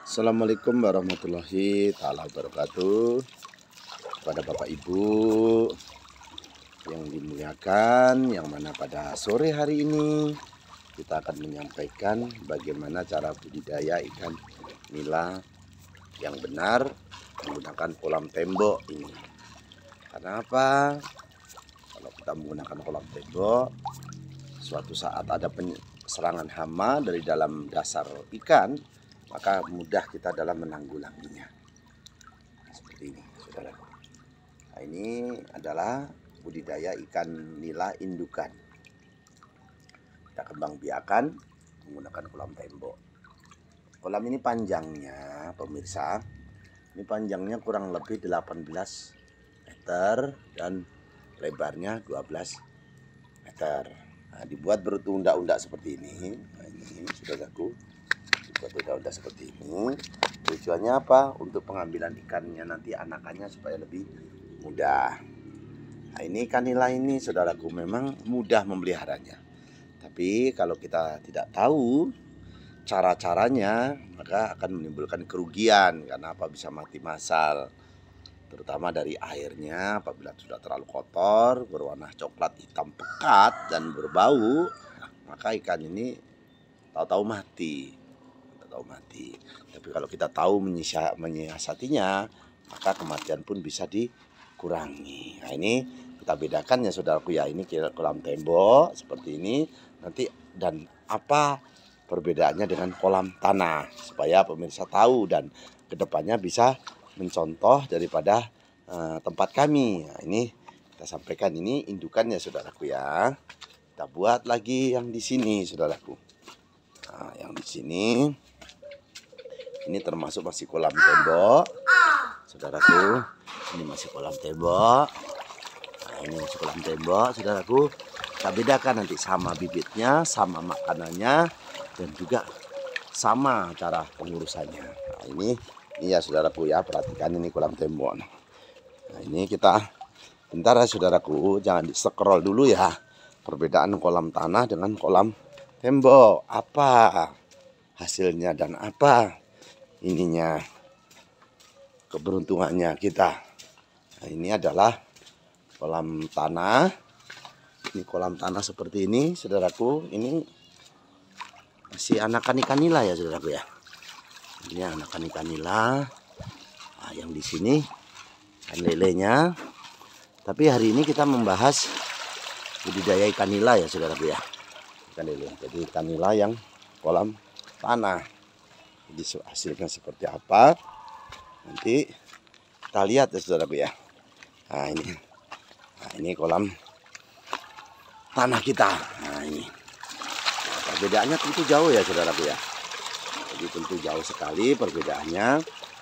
Assalamualaikum warahmatullahi taala wabarakatuh. Kepada Bapak Ibu yang dimuliakan, yang mana pada sore hari ini kita akan menyampaikan bagaimana cara budidaya ikan nila yang benar menggunakan kolam tembok ini. Karena apa? Kalau kita menggunakan kolam tembok, suatu saat ada serangan hama dari dalam dasar ikan, maka mudah kita dalam menanggulanginya. Seperti ini, saudara. Nah, ini adalah budidaya ikan nila indukan. Kita kembang biakan menggunakan kolam tembok. Kolam ini panjangnya, pemirsa, ini panjangnya kurang lebih 18 meter dan lebarnya 12 meter. Nah, dibuat berundak-undak seperti ini. Nah, ini saudaraku, dibuat undak-undak seperti ini. Tujuannya apa? Untuk pengambilan ikannya nanti anakannya supaya lebih mudah. Nah, ini ikan nila ini saudaraku memang mudah memeliharanya. Tapi kalau kita tidak tahu cara-caranya, maka akan menimbulkan kerugian. Karena apa? Bisa mati massal. Terutama dari airnya, apabila sudah terlalu kotor, berwarna coklat hitam pekat dan berbau, maka ikan ini tahu-tahu mati. Tapi kalau kita tahu menyiasatinya, maka kematian pun bisa dikurangi. Nah, ini kita bedakan ya saudaraku ya, ini kolam tembok seperti ini nanti, dan apa perbedaannya dengan kolam tanah, supaya pemirsa tahu dan kedepannya bisa mencontoh daripada tempat kami. Nah, ini kita sampaikan, ini indukannya saudaraku ya. Kita buat lagi yang di sini saudaraku. Nah, yang di sini ini termasuk masih kolam tembok saudaraku. Ini masih kolam tembok. Nah, ini masih kolam tembok saudaraku. Kita bedakan nanti sama bibitnya, sama makanannya, dan juga sama cara pengurusannya. Nah, ini ya saudaraku ya, perhatikan ini kolam tembok. Nah, ini kita bentar ya saudaraku, jangan di scroll dulu ya. Perbedaan kolam tanah dengan kolam tembok, apa hasilnya dan apa ininya keberuntungannya kita. Nah, ini adalah kolam tanah. Ini kolam tanah seperti ini saudaraku. Ini masih anakan ikan nila ya saudaraku ya. Ini anakan ikan nila. Nah, yang di sini ikan lelenya. Tapi hari ini kita membahas budidaya ikan nila ya saudaraku ya. Ikan lele. Jadi ikan nila yang kolam tanah. Jadi hasilnya seperti apa? Nanti kita lihat ya saudaraku ya. Nah, ini kolam tanah kita. Nah, ini perbedaannya tentu jauh ya saudaraku ya. Jadi tentu jauh sekali perbedaannya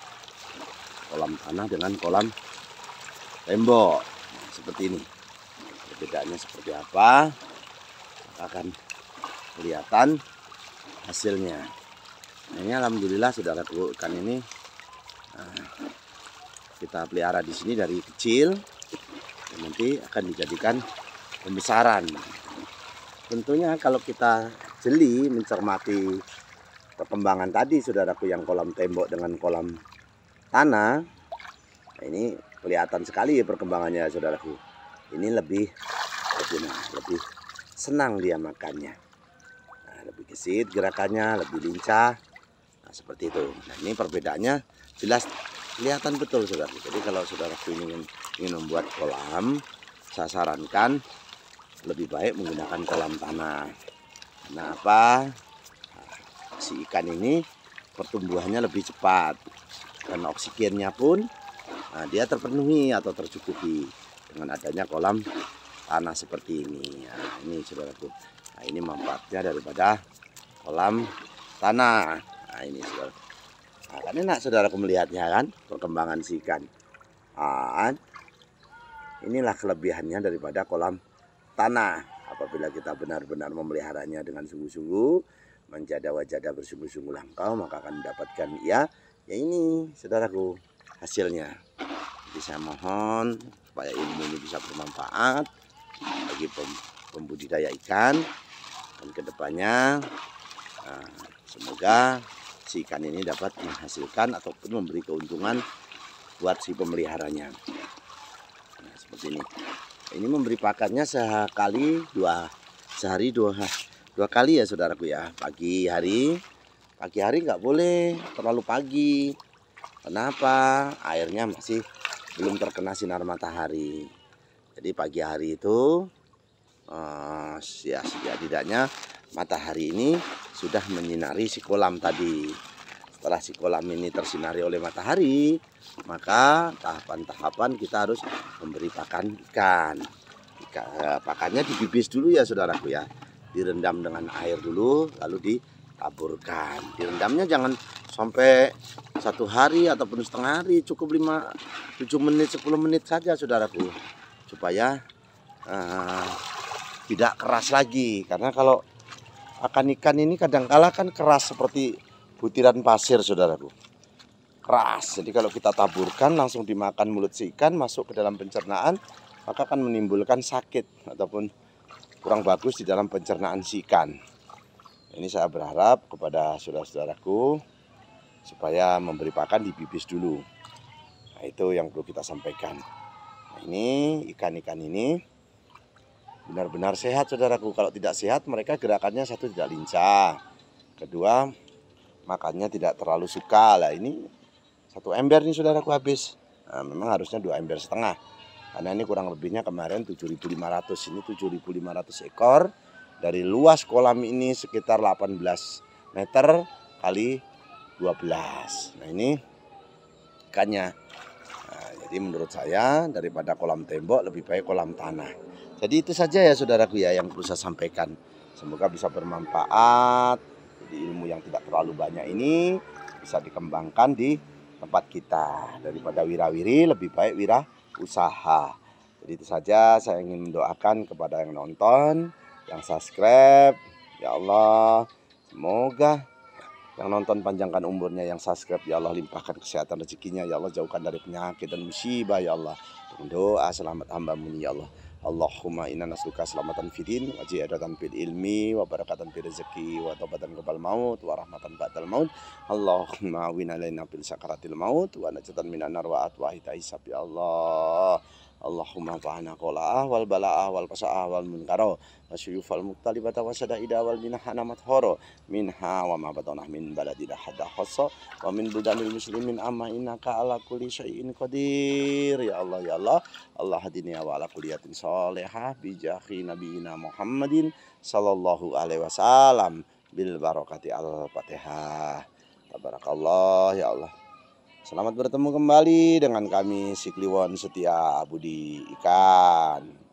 kolam tanah dengan kolam tembok. Nah, seperti ini. Perbedaannya seperti apa? Akan kelihatan hasilnya. Nah, ini alhamdulillah saudaraku, ikan ini kita pelihara di sini dari kecil, dan nanti akan dijadikan pembesaran. Tentunya kalau kita jeli mencermati perkembangan tadi saudaraku, yang kolam tembok dengan kolam tanah, nah ini kelihatan sekali perkembangannya saudaraku. Ini lebih senang dia makannya, nah, lebih gesit gerakannya, lebih lincah. Nah, seperti itu. Nah, ini perbedaannya jelas kelihatan betul saudaraku. Jadi kalau saudaraku ingin membuat kolam, saya sarankan lebih baik menggunakan kolam tanah. Kenapa? Nah, si ikan ini pertumbuhannya lebih cepat, dan oksigennya pun dia terpenuhi atau tercukupi dengan adanya kolam tanah seperti ini. Nah, ini saudaraku. Nah, ini manfaatnya daripada kolam tanah. Nah, ini saudaraku. Nah, kan enak saudaraku melihatnya kan, perkembangan si ikan. Nah, inilah kelebihannya daripada kolam tanah. Apabila kita benar-benar memeliharanya dengan sungguh-sungguh, menjaga bersungguh-sungguh langkau, maka akan mendapatkan ya ini saudaraku hasilnya. Jadi saya mohon supaya ilmu ini bisa bermanfaat bagi pembudidaya ikan, dan kedepannya semoga si ikan ini dapat menghasilkan ataupun memberi keuntungan buat si pemeliharanya. Nah, seperti ini. Ini memberi pakannya sehari dua kali ya saudaraku ya. Pagi hari nggak boleh terlalu pagi. Kenapa? Airnya masih belum terkena sinar matahari. Jadi pagi hari itu ya setidaknya matahari ini sudah menyinari si kolam tadi. Setelah si kolam ini tersinari oleh matahari, maka tahapan-tahapan kita harus memberi pakan ikan. Pakannya dibibis dulu ya saudaraku ya. Direndam dengan air dulu, lalu ditaburkan. Direndamnya jangan sampai 1 hari ataupun setengah hari, cukup 7 menit 10 menit saja saudaraku, supaya tidak keras lagi. Karena kalau pakan ikan ini kadangkala kan keras seperti butiran pasir saudaraku, keras. Jadi kalau kita taburkan langsung dimakan mulut si ikan, masuk ke dalam pencernaan, maka akan menimbulkan sakit ataupun kurang bagus di dalam pencernaan si ikan. Ini saya berharap kepada saudara-saudaraku supaya memberi pakan dibibis dulu. Nah, itu yang perlu kita sampaikan. Nah, ini ikan-ikan ini benar-benar sehat saudaraku. Kalau tidak sehat, mereka gerakannya satu tidak lincah, kedua makannya tidak terlalu suka. Lah ini 1 ember nih saudaraku habis. Nah, memang harusnya 2,5 ember, karena ini kurang lebihnya kemarin 7.500. Ini 7.500 ekor dari luas kolam ini sekitar 18 meter kali 12. Nah ini ikannya. Nah, jadi menurut saya daripada kolam tembok lebih baik kolam tanah. Jadi itu saja ya saudaraku ya yang perlu saya sampaikan. Semoga bisa bermanfaat. Jadi ilmu yang tidak terlalu banyak ini bisa dikembangkan di tempat kita. Daripada wirawiri lebih baik wirausaha. Jadi itu saja, saya ingin mendoakan kepada yang nonton, yang subscribe. Ya Allah, semoga yang nonton panjangkan umurnya, yang subscribe ya Allah limpahkan kesehatan rezekinya, ya Allah jauhkan dari penyakit dan musibah ya Allah. Dengan doa selamat hamba-Mu ya Allah. Allahumma inna nas'aluka selamatan fidin wa ziyadatan fil ilmi wa barakatan fil rezeki wa taubatan qabal maut wa rahmatan ba'dal maut. Allahumma awin alaina fil sakaratil maut wa najatan minan nar wa atwa hisab ya Allah. Allahumma fa'ana qola'ah wal bala'ah wal pasa'ah wal munkaro wa syuyufal muktalibata wa sada'ida wal minahana mathoro minha wa ma batonah min baladina hadda khosso wa min budanil muslimin amma innaka ala kulli syai'in qadir ya Allah ya Allah. Allah hadini wa ala kuliyatin solehah bijahi nabiyina Muhammadin sallallahu alaihi wasallam bil barakati al-fatihah. Tabarakallah ya Allah. Selamat bertemu kembali dengan kami si Kliwon Setia Budi Ikan.